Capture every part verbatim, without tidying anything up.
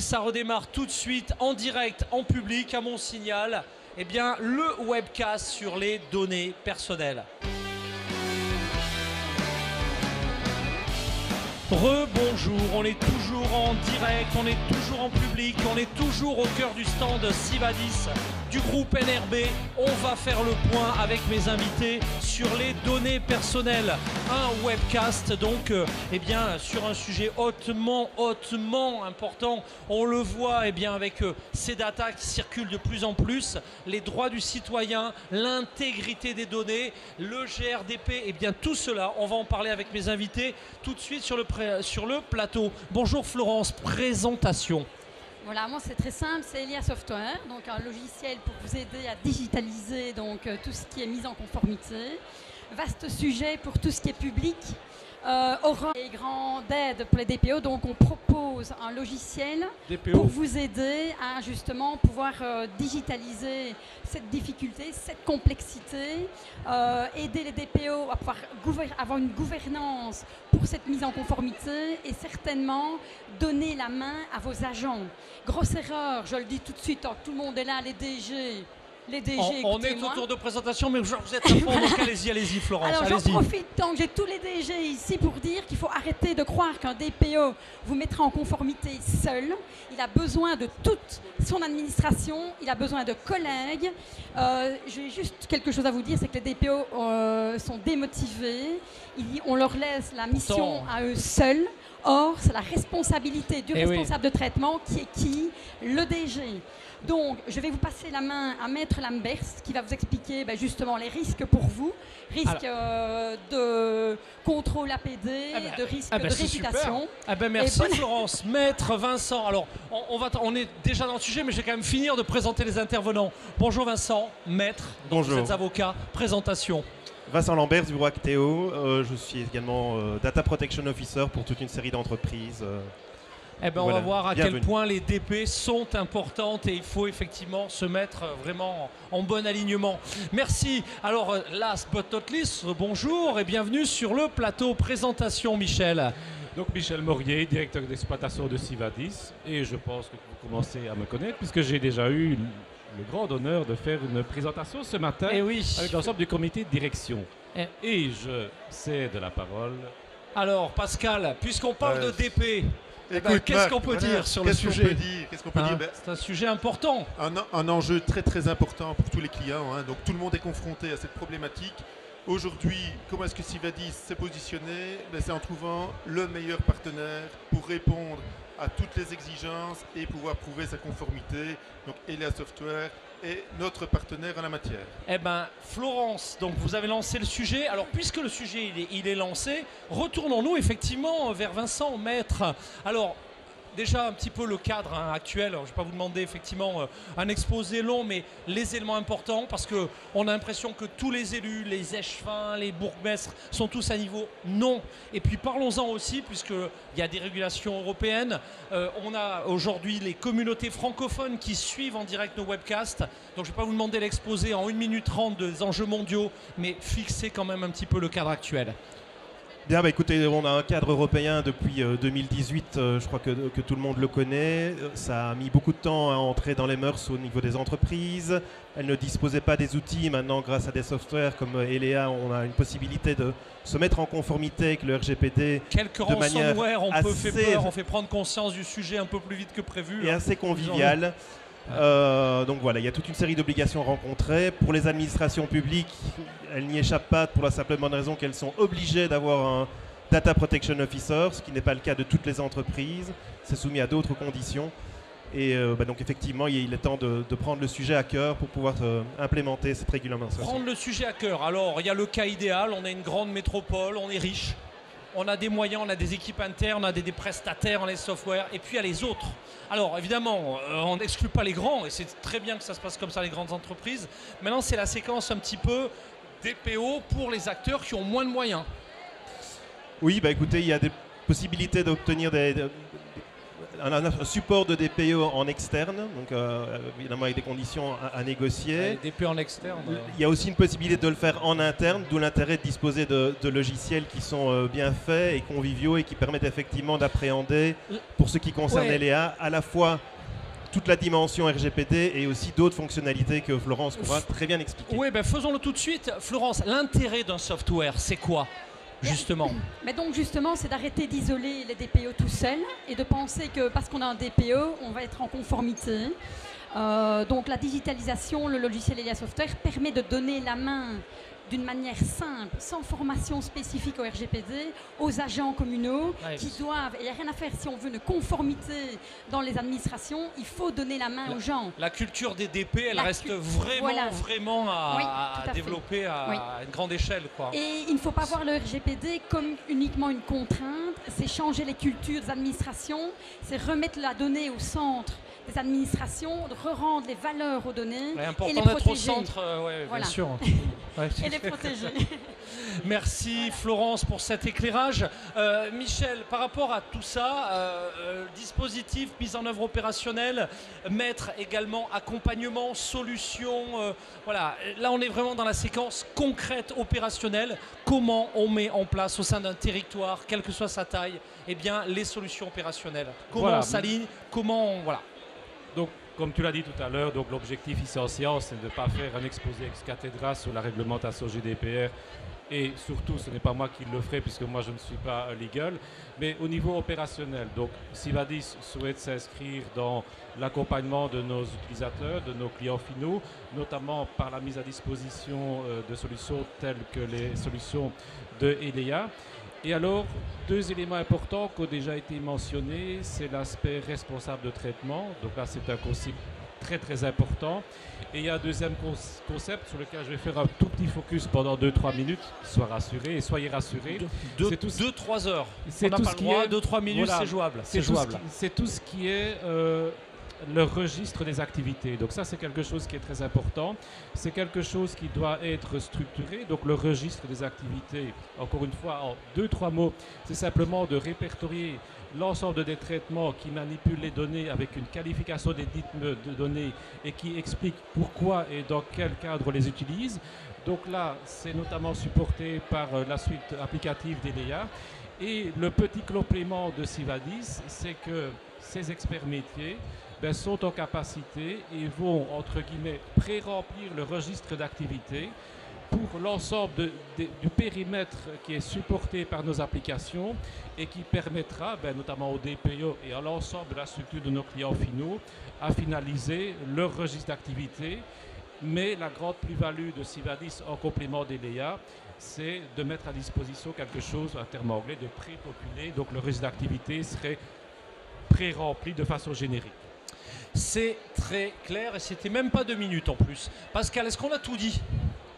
Ça redémarre tout de suite en direct, en public, à mon signal. Eh bien, le webcast sur les données personnelles. Rebonjour, on est toujours en direct, on est toujours en public, on est toujours au cœur du stand Sivadis du groupe N R B. On va faire le point avec mes invités sur les données personnelles. Un webcast donc, euh, eh bien, sur un sujet hautement, hautement important. On le voit eh bien, avec euh, ces datas qui circulent de plus en plus, les droits du citoyen, l'intégrité des données, le G R D P, eh bien tout cela, on va en parler avec mes invités tout de suite sur le sur le plateau. Bonjour Florence, présentation. Voilà, moi c'est très simple, c'est Elia Software, donc un logiciel pour vous aider à digitaliser donc, euh, tout ce qui est mis en conformité. Vaste sujet pour tout ce qui est public. Euh, Aura est grand d'aide pour les D P O, donc on propose un logiciel D P O. pour vous aider à justement pouvoir euh, digitaliser cette difficulté, cette complexité, euh, aider les D P O à pouvoir avoir une gouvernance pour cette mise en conformité et certainement donner la main à vos agents. Grosse erreur, je le dis tout de suite, tant que tout le monde est là, les D G. Les D G, on, on est au tour de présentation, mais genre, vous êtes à fond, donc allez-y, allez-y Florence. Alors allez-y. j'en profite tant que j'ai tous les D G ici pour dire qu'il faut arrêter de croire qu'un D P O vous mettra en conformité seul. Il a besoin de toute son administration, il a besoin de collègues. Euh, j'ai juste quelque chose à vous dire, c'est que les D P O euh, sont démotivés. Il, on leur laisse la mission Pourtant. à eux seuls. Or, c'est la responsabilité du Eh responsable oui. de traitement qui est qui? Le D G. Donc, je vais vous passer la main à Maître Lambers qui va vous expliquer ben, justement les risques pour vous, risques euh, de contrôle A P D, ah ben, de risques ah ben, de c'est réputation. super. Ah ben merci bon... Florence. Maître Vincent, alors on, on, va on est déjà dans le sujet, mais je vais quand même finir de présenter les intervenants. Bonjour Vincent, maître, donc Bonjour. vous êtes avocat, présentation. Vincent Lambert du bureau Acteo, euh, je suis également euh, Data Protection Officer pour toute une série d'entreprises. Euh, Eh ben, voilà. on va voir à Bienvenue. quel point les D P sont importantes et il faut effectivement se mettre vraiment en bon alignement. Merci. Alors, euh, last but not least, bonjour et bienvenue sur le plateau. Présentation, Michel. Donc Michel Morier, directeur d'exploitation de Sivadis, et je pense que vous commencez à me connaître puisque j'ai déjà eu le grand honneur de faire une présentation ce matin Eh oui. avec l'ensemble du comité de direction. Eh. Et je cède la parole. Alors, Pascal, puisqu'on parle Euh, de D P, eh ben, Écoute, qu'est-ce Marc, qu'on peut voilà, dire sur le qu'est-ce qu'on sujet peut dire Qu'est-ce qu'on peut Hein, dire Ben, c'est un sujet important. un, un enjeu très très important pour tous les clients. Hein. Donc tout le monde est confronté à cette problématique. Aujourd'hui, comment est-ce que Sivadis s'est positionné? Ben, c'est en trouvant le meilleur partenaire pour répondre à toutes les exigences et pouvoir prouver sa conformité. Donc Elia Software est notre partenaire en la matière. Eh bien, Florence, donc vous avez lancé le sujet. Alors, puisque le sujet il est, il est lancé, retournons-nous effectivement vers Vincent, maître. Alors, déjà un petit peu le cadre hein, actuel. Alors, je ne vais pas vous demander effectivement euh, un exposé long, mais les éléments importants, parce qu'on a l'impression que tous les élus, les échevins, les bourgmestres sont tous à niveau non. Et puis parlons-en aussi, puisqu'il y a des régulations européennes. Euh, on a aujourd'hui les communautés francophones qui suivent en direct nos webcasts. Donc je ne vais pas vous demander l'exposé en une minute trente des enjeux mondiaux, mais fixer quand même un petit peu le cadre actuel. Bien, bah, écoutez, on a un cadre européen depuis euh, deux mille dix-huit, euh, je crois que, que tout le monde le connaît. Ça a mis beaucoup de temps à entrer dans les mœurs au niveau des entreprises. Elles ne disposaient pas des outils. Maintenant, grâce à des softwares comme euh, Elia, on a une possibilité de se mettre en conformité avec le R G P D. Quelques de manière ransomware ont peu fait assez- peur, on fait prendre conscience du sujet un peu plus vite que prévu. Et hein. assez convivial. Euh, donc voilà, il y a toute une série d'obligations rencontrées. Pour les administrations publiques, elles n'y échappent pas pour la simple bonne raison qu'elles sont obligées d'avoir un Data Protection Officer, ce qui n'est pas le cas de toutes les entreprises. C'est soumis à d'autres conditions. Et euh, bah donc effectivement, il est temps de, de prendre le sujet à cœur pour pouvoir euh, implémenter cette réglementation. Prendre le sujet à cœur. Alors, il y a le cas idéal, on est une grande métropole, on est riche, on a des moyens, on a des équipes internes, on a des, des prestataires, on a des softwares, et puis il y a les autres. Alors, évidemment, euh, on n'exclut pas les grands, et c'est très bien que ça se passe comme ça, les grandes entreprises. Maintenant, c'est la séquence un petit peu D P O pour les acteurs qui ont moins de moyens. Oui, bah écoutez, il y a des possibilités d'obtenir des, des- un, un support de D P O en externe, donc euh, évidemment avec des conditions à, à négocier. Ouais, D P O en externe. euh. Il y a aussi une possibilité de le faire en interne, d'où l'intérêt de disposer de, de logiciels qui sont euh, bien faits et conviviaux et qui permettent effectivement d'appréhender, pour ce qui concerne Ouais. L E A, à la fois toute la dimension R G P D et aussi d'autres fonctionnalités que Florence pourra très bien expliquer. Oui, ben faisons-le tout de suite. Florence, l'intérêt d'un software, c'est quoi, justement? Mais donc justement, c'est d'arrêter d'isoler les D P O tout seuls et de penser que parce qu'on a un D P O, on va être en conformité. Euh, donc la digitalisation, le logiciel Elia Software permet de donner la main d'une manière simple, sans formation spécifique au R G P D, aux agents communaux Ouais, qui bien doivent, et il n'y a rien à faire si on veut une conformité dans les administrations, il faut donner la main aux gens. La culture des D P, elle La reste cu- vraiment, voilà. vraiment à, Oui, à tout à fait. développer à Oui. une grande échelle, quoi. Et il ne faut pas voir le R G P D comme uniquement une contrainte, c'est changer les cultures des administrations, c'est remettre la donnée au centre des administrations, de re-rendre les valeurs aux données C'est et important les d'être au protéger. centre, euh, ouais, Voilà. bien sûr. Ouais. Et les protéger. Merci Florence pour cet éclairage. Euh, Michel, par rapport à tout ça, euh, euh, dispositif, mise en œuvre opérationnelle, maître également accompagnement, solution, euh, voilà, là on est vraiment dans la séquence concrète opérationnelle. Comment on met en place au sein d'un territoire, quelle que soit sa taille, eh bien, les solutions opérationnelles. Comment Voilà. on s'aligne, comment on... Voilà. Donc, comme tu l'as dit tout à l'heure, donc l'objectif ici en science, c'est de ne pas faire un exposé ex cathedra sur la réglementation G D P R. Et surtout, ce n'est pas moi qui le ferai, puisque moi je ne suis pas legal. Mais au niveau opérationnel, donc Sivadis souhaite s'inscrire dans l'accompagnement de nos utilisateurs, de nos clients finaux, notamment par la mise à disposition euh, de solutions telles que les solutions de Elia. Et alors, deux éléments importants qui ont déjà été mentionnés, c'est l'aspect responsable de traitement. Donc là, c'est un concept très très important. Et il y a un deuxième con- concept sur lequel je vais faire un tout petit focus pendant deux trois minutes. Soyez rassurés et soyez rassurés. C'est tout ce- deux trois heures. c'est On n'a tout pas ce le qui droit, est- deux trois minutes, voilà. c'est jouable. C'est C'est tout, ce jouable. qui- c'est tout ce qui est euh, le registre des activités. Donc ça, c'est quelque chose qui est très important. C'est quelque chose qui doit être structuré. Donc le registre des activités, encore une fois, en deux, trois mots, c'est simplement de répertorier l'ensemble des traitements qui manipulent les données avec une qualification des dites de données et qui explique pourquoi et dans quel cadre on les utilise. Donc là, c'est notamment supporté par euh, la suite applicative d'Elia. Et le petit complément de Sivadis, c'est que ces experts métiers ben, sont en capacité et vont, entre guillemets, pré-remplir le registre d'activité pour l'ensemble de- de- du périmètre qui est supporté par nos applications et qui permettra, ben, notamment au D P O et à l'ensemble de la structure de nos clients finaux, à finaliser leur registre d'activité. Mais la grande plus-value de Sivadis en complément d'Elia, c'est de mettre à disposition quelque chose, un terme anglais, de pré-populé. Donc le registre d'activité serait pré-rempli de façon générique. C'est très clair et c'était même pas deux minutes en plus. Pascal, est-ce qu'on a tout dit?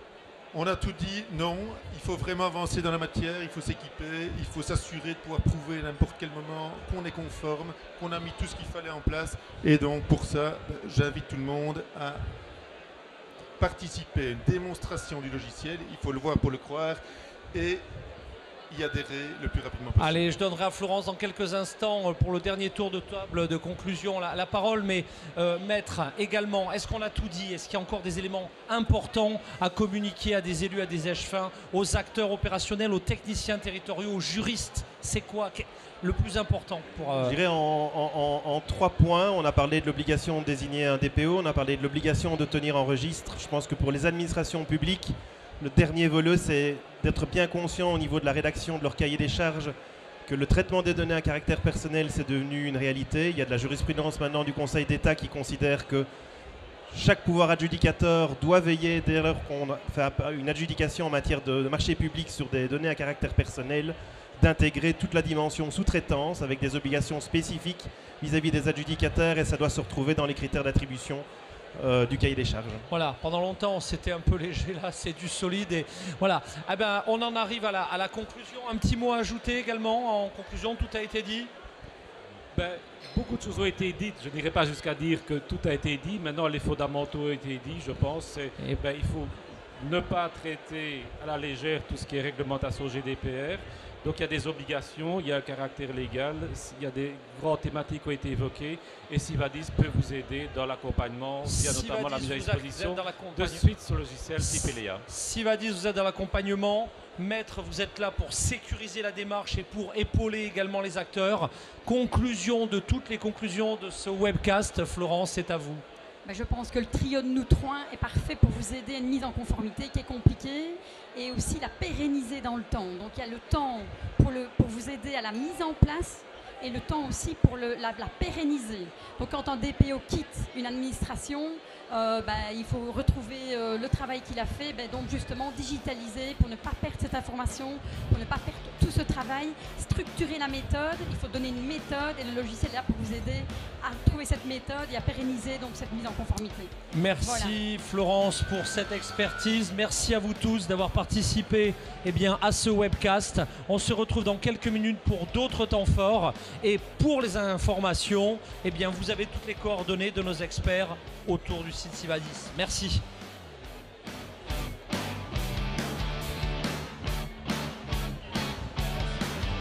On a tout dit, non, il faut vraiment avancer dans la matière, il faut s'équiper, il faut s'assurer de pouvoir prouver à n'importe quel moment qu'on est conforme, qu'on a mis tout ce qu'il fallait en place. Et donc pour ça, j'invite tout le monde à participer à une démonstration du logiciel, il faut le voir pour le croire, et y adhérer le plus rapidement possible. Allez, je donnerai à Florence dans quelques instants euh, pour le dernier tour de table de conclusion la, la parole, mais euh, maître également, est-ce qu'on a tout dit? Est-ce qu'il y a encore des éléments importants à communiquer à des élus, à des échevins, aux acteurs opérationnels, aux techniciens territoriaux, aux juristes? C'est quoi que- le plus important pour... euh, Je dirais en, en- en- en trois points. On a parlé de l'obligation de désigner un D P O, on a parlé de l'obligation de tenir en registre. Je pense que pour les administrations publiques, le dernier volet, c'est d'être bien conscient au niveau de la rédaction de leur cahier des charges que le traitement des données à caractère personnel, c'est devenu une réalité. Il y a de la jurisprudence maintenant du Conseil d'État qui considère que chaque pouvoir adjudicateur doit veiller, dès lors qu'on fait une adjudication en matière de, de marché public sur des données à caractère personnel, d'intégrer toute la dimension sous-traitance avec des obligations spécifiques vis-à-vis des adjudicateurs, et ça doit se retrouver dans les critères d'attribution euh, du cahier des charges. Voilà, pendant longtemps c'était un peu léger, là c'est du solide et voilà. Eh ben, on en arrive à la, à la conclusion. Un petit mot à ajouter également en conclusion, tout a été dit. Ben, beaucoup de choses ont été dites. Je n'irai pas jusqu'à dire que tout a été dit. Maintenant, les fondamentaux ont été dits, je pense. C'est, Et- ben, il faut ne pas traiter à la légère tout ce qui est réglementation G D P R. Donc il y a des obligations, il y a un caractère légal, il y a des grandes thématiques qui ont été évoquées et Sivadis peut vous aider dans l'accompagnement, via notamment la mise à disposition de suites sur le logiciel type Eléa. Sivadis, vous êtes dans l'accompagnement. Maître, vous êtes là pour sécuriser la démarche et pour épauler également les acteurs. Conclusion de toutes les conclusions de ce webcast. Florence, c'est à vous. Ben, je pense que le trio de nous trois est parfait pour vous aider à une mise en conformité qui est compliquée et aussi la pérenniser dans le temps. Donc il y a le temps pour, le, pour vous aider à la mise en place et le temps aussi pour le, la, la pérenniser. Donc quand un D P O quitte une administration, euh, ben, il faut retrouver euh, le travail qu'il a fait, ben, donc justement digitaliser pour ne pas perdre cette information, pour ne pas perdre tout ce travail, structurer la méthode, il faut donner une méthode et le logiciel est là pour vous aider à trouver cette méthode et à pérenniser donc cette mise en conformité. Merci voilà. Florence pour cette expertise, merci à vous tous d'avoir participé eh bien, à ce webcast. On se retrouve dans quelques minutes pour d'autres temps forts et pour les informations, eh bien, vous avez toutes les coordonnées de nos experts autour du site Sivadis. Merci.